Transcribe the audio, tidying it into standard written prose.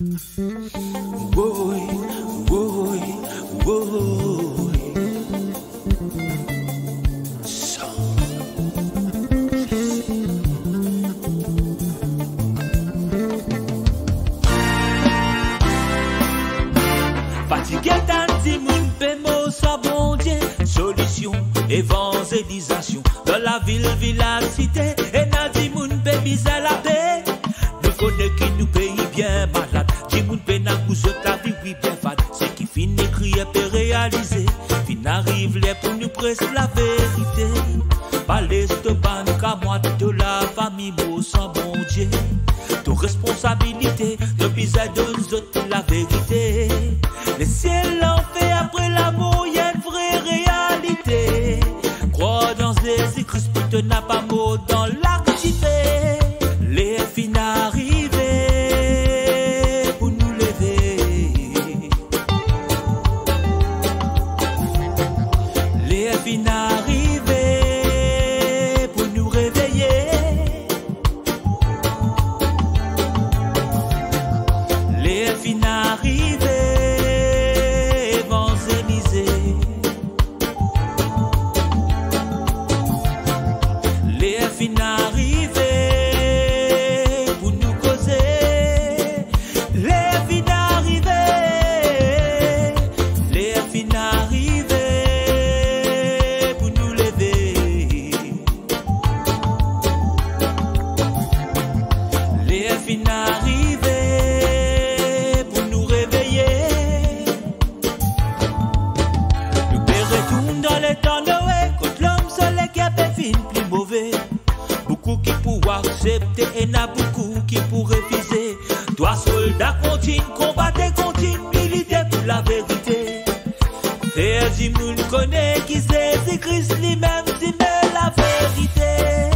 Woy, woy, woy. Fatigué d'anti moun pémo sa bon Dieu. Solution, évangélisation. Dans la ville, village, cité. Et n'a dit moun pe misère la paix. Nous connaissons qui nous pays bien malade. Dit moun pe n'a couche ta vie, oui bien fade. C'est qui finit crier peut réaliser. Fin arrive les pour nous presser la vérité. Balais de banque à moi de la famille, beau sans bon Dieu. Ton responsabilité de biser de nous autres la vérité. Le ciel en fait après l'amour, y a une vraie réalité. Crois dans Jésus-Christ, pour te n'a pas mot dans l'activité. Les fins arrivées pour nous lever. Les fins arrivées pour nous réveiller. Les fins arrivées. Beaucoup qui pourraient accepter et n'a beaucoup qui pourraient refuser. Toi soldat continue, combattre, continue, militer pour la vérité. Faire du monde connaît qui c'est Christ lui-même, dit mais la vérité.